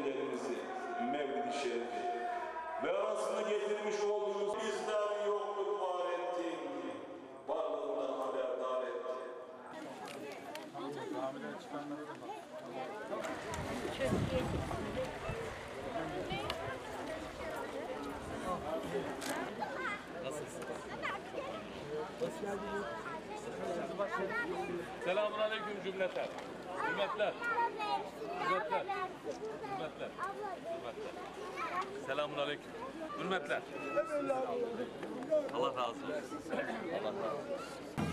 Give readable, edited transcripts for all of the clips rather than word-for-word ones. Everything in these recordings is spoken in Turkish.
peygamberimizi, Mevlid-i Şerif'i ve arasında getirmiş olduğunuz bizler yokluk var ettin, varlığından haberdar ettin. Hamile çıkanlara da bak. Nasılsın? Hoş geldiniz. Selamun aleyküm cümleten. Hürmetler. Hürmetler. Hürmetler. Selamun aleyküm. Hürmetler. Allah razı olsun. Allah razı olsun.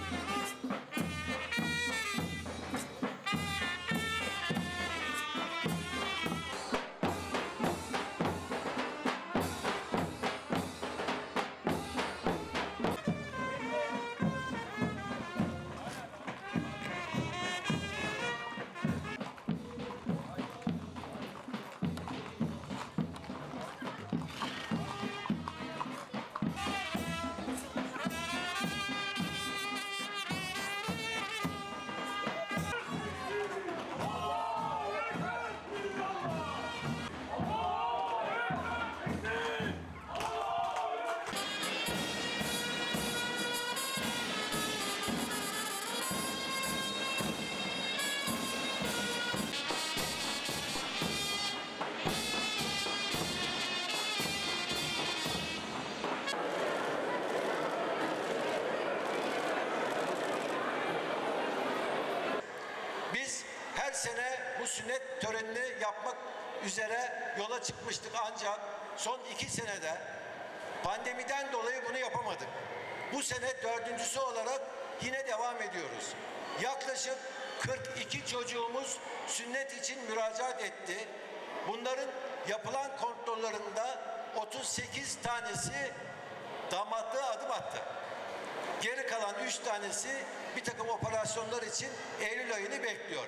Her sene bu sünnet törenini yapmak üzere yola çıkmıştık ancak son 2 senede pandemiden dolayı bunu yapamadık. Bu sene 4.'sü olarak yine devam ediyoruz. Yaklaşık 42 çocuğumuz sünnet için müracaat etti. Bunların yapılan kontrollerinde 38 tanesi damatlığa adım attı. Geri kalan 3 tanesi bir takım operasyonlar için Eylül ayını bekliyor.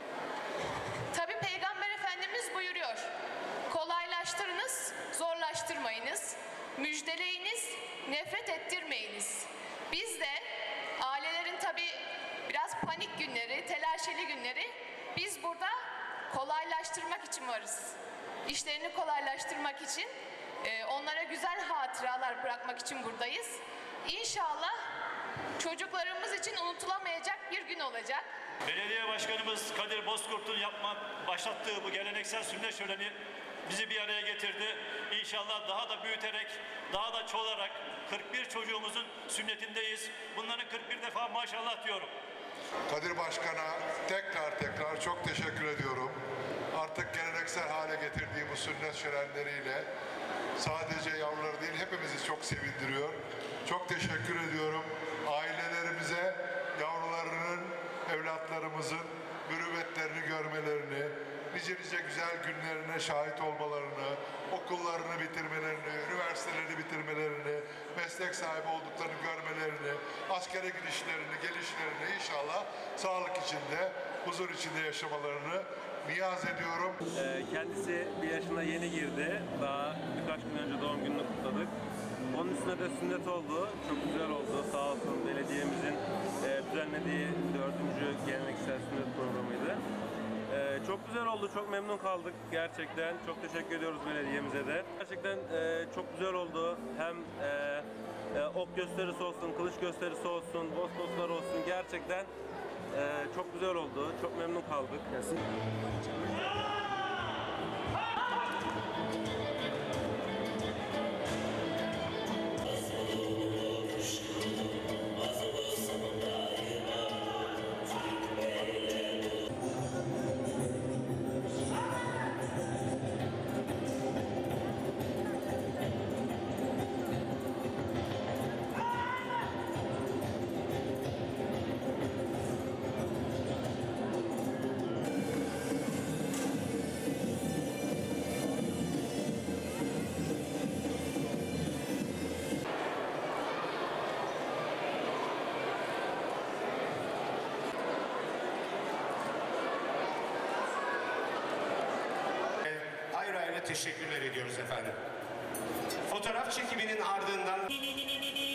Tabii Peygamber Efendimiz buyuruyor. Kolaylaştırınız, zorlaştırmayınız. Müjdeleyiniz, nefret ettirmeyiniz. Biz de ailelerin tabii biraz panik günleri, telaşeli günleri biz burada kolaylaştırmak için varız. İşlerini kolaylaştırmak için, onlara güzel hatıralar bırakmak için buradayız. İnşallah çocuklarımız için unutulamayacak bir gün olacak. Belediye Başkanımız Kadir Bozkurt'un başlattığı bu geleneksel sünnet şöleni bizi bir araya getirdi. İnşallah daha da büyüterek, daha da çoğalarak 41 çocuğumuzun sünnetindeyiz. Bunların 41 defa maşallah diyorum. Kadir Başkan'a tekrar çok teşekkür ediyorum. Artık geleneksel hale getirdiği bu sünnet şölenleriyle sadece yavruları değil hepimizi çok sevindiriyor. Çok teşekkür ediyorum ailelerimize, yavrularının, evlatlarımızın mürüvvetlerini görmelerini, nice güzel günlerine şahit olmalarını, okullarını bitirmelerini, üniversitelerini bitirmelerini, meslek sahibi olduklarını görmelerini, askere gidişlerini, gelişlerini inşallah sağlık içinde, huzur içinde yaşamalarını niyaz ediyorum. Kendisi 1 yaşına yeni girdi. Daha birkaç gün önce doğum gününü kutladık. Onun üstüne de sünnet oldu. Çok güzel oldu. Sağ olsun belediyemizin düzenlediği 4. geleneksel sünnet programıydı. Çok güzel oldu. Çok memnun kaldık gerçekten. Çok teşekkür ediyoruz belediyemize de. Gerçekten çok güzel oldu. Hem ok gösterisi olsun, kılıç gösterisi olsun, bostoslar olsun. Gerçekten çok güzel oldu. Çok memnun kaldık. Teşekkürler ediyoruz efendim. Fotoğraf çekiminin ardından